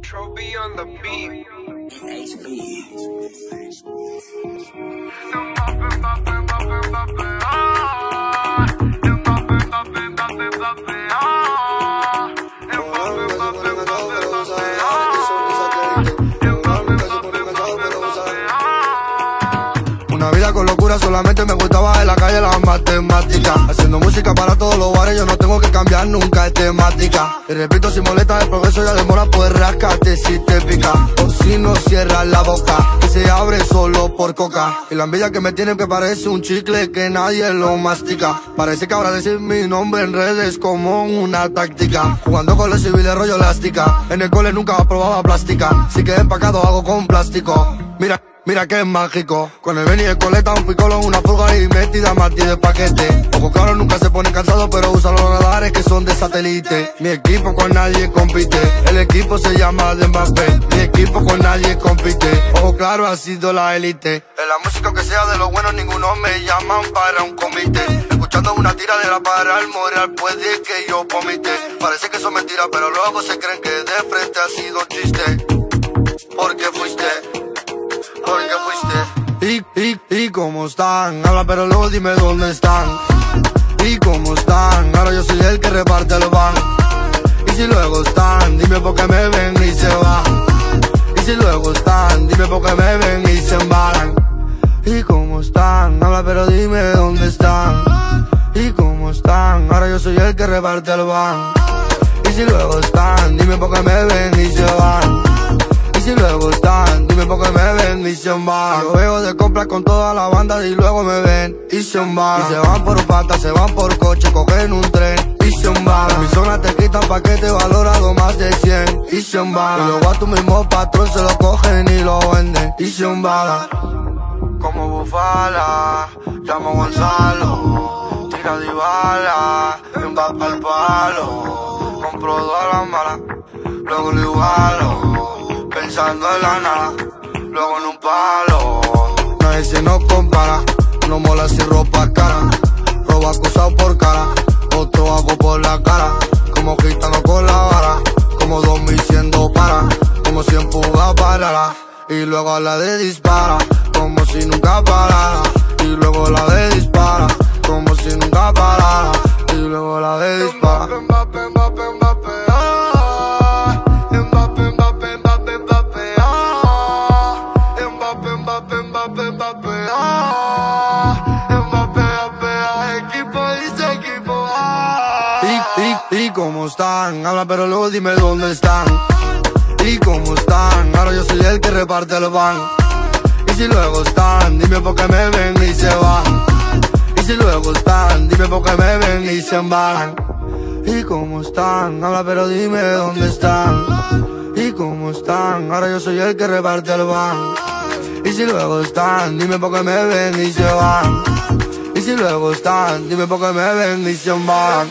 Trophy on the beat. Una vida con locura, solamente me gustaba en la calle las matemáticas. Haciendo música para todos los bares, yo no tengo que cambiar nunca, es temática. Y repito, si molesta el progreso ya demora, pues rascate si te pica. O si no cierras la boca, que se abre solo por coca. Y la envidia que me tiene que parece un chicle que nadie lo mastica. Parece que ahora decir mi nombre en redes es como una táctica. Jugando con los civiles rollo elástica. En el cole nunca probaba plástica. Si quedé empacado hago con plástico. Mira que es mágico. Con el Benny y el coleta, un picolo, una fuga y metida Martí de paquete. Ojo claro, nunca se pone cansado, pero usa los radares que son de satélite. Mi equipo con nadie compite, el equipo se llama de Mbappé. Mi equipo con nadie compite, ojo claro, ha sido la élite. En la música que sea de los buenos, ninguno me llaman para un comité. Escuchando una tiradera para el moral, puede que yo vomite. Parece que son mentiras, pero luego se creen que de frente ha sido un chiste. Porque fuiste. ¿Y cómo están? Habla pero luego dime dónde están. ¿Y cómo están? Ahora yo soy el que reparte el van. Y si luego están, dime por qué me ven y se van. Y si luego están, dime por qué me ven y se embalan. ¿Y cómo están? Habla pero dime dónde están. ¿Y cómo están? Ahora yo soy el que reparte el van. Y si luego están, dime por qué me ven y se van. Y si luego están, dime por qué me ven y se van. Yo veo de compras con toda la banda y luego me ven y se van. Y se van por pata, se van por coche, cogen un tren y se van. En mi zona te quitan paquete valorado más de 100 y se van. Y luego a tu mismo patrón se lo cogen y lo venden y se van. Como bufala, llamo Gonzalo, tira de bala, empapa al palo. Compro dos a la mala, luego lo igualo. Pensando en la nada, luego en un palo. Nadie se nos compara, no mola sin ropa cara. Robo acusado por cara, otro hago por la cara. Como gitano con la vara, como 2000 siendo para. Como si en fuga parara, y luego a la de dispara. Como si nunca parara, y luego la de dispara. Como si nunca parara, y luego la de dispara. ¿Y cómo están? Habla pero luego dime dónde están. ¿Y cómo están? Ahora yo soy el que reparte el van. Y si luego están, dime por qué me ven y se van. Y si luego están, dime por qué me ven y se embalan. ¿Y cómo están? Habla pero dime dónde están. ¿Y cómo están? Ahora yo soy el que reparte el van. Y si luego están, dime por qué me ven y se van. Y si luego están, dime por qué me ven y se van.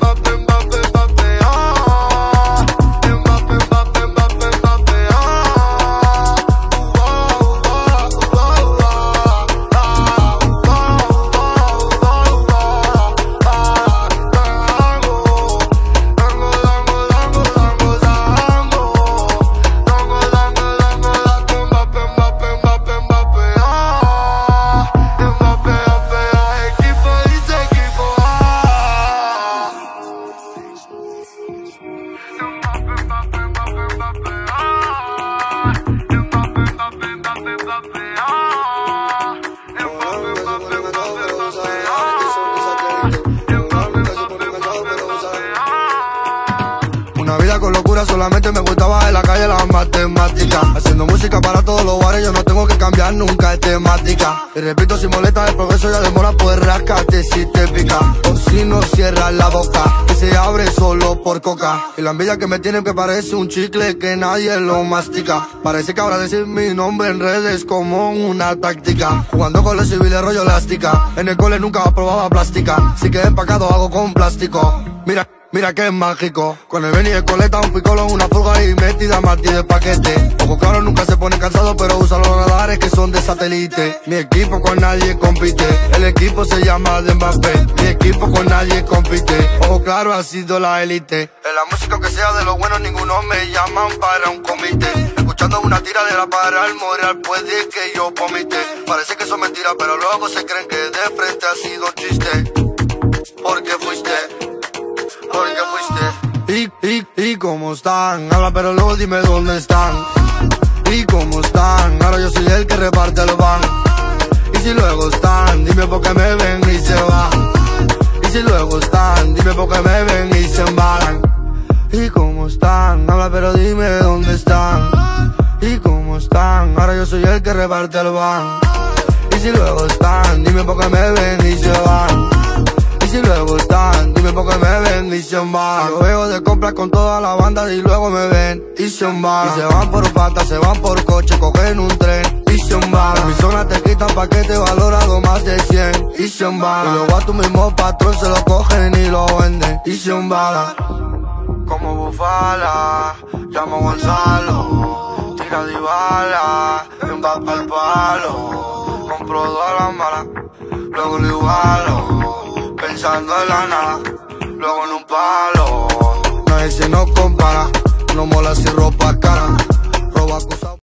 Una vida con locura, solamente me gustaba en la calle las matemáticas. Haciendo música para todos los bares, yo no tengo que cambiar nunca, es temática. Y repito, si molesta el progreso ya demora, pues rascate si te pica. O si no cierras la boca, que se abre solo por coca. Y la envidia que me tiene que parece un chicle que nadie lo mastica. Parece que ahora decir mi nombre en redes es como una táctica. Jugando con los civiles rollo elástica. En el cole nunca probaba plástica. Si quedé empacado hago con plástico. Mira que es mágico. Con el Benny de coleta, un picolo, una pulga y metida Martí de paquete. Ojo claro, nunca se pone cansado, pero usa los radares que son de satélite. Mi equipo con nadie compite. El equipo se llama de Mbappé. Mi equipo con nadie compite. Ojo claro, ha sido la élite. En la música que sea de los buenos, ninguno me llaman para un comité. Escuchando una tiradera para el moral, puede que yo vomite. Parece que son mentiras, pero luego se creen que de frente ha sido un chiste. Porque fuiste. ¿Y cómo están? Habla pero luego dime dónde están. ¿Y cómo están? Ahora yo soy el que reparte el van. Y si luego están, dime por qué me ven y se van. Y si luego están, dime por qué me ven y se embalan. ¿Y cómo están? Habla pero dime dónde están. ¿Y cómo están? Ahora yo soy el que reparte el van. Y si luego están, dime por qué me ven y se van. Y si luego están, dime por qué me ven y se van. Yo veo de compras con toda la banda y luego me ven y se van. Y se van por pata, se van por coche, cogen un tren y se van. En mi zona te quitan paquete valorado más de 100 y se van. Y luego a tu mismo patrón se lo cogen y lo venden y se van. Como bufala, llamo Gonzalo, tira de bala, empapa el palo. Compro todas las malas, luego lo igualo, pensando en la nada, luego en un palo. Nadie se nos compara, no mola si ropa cara.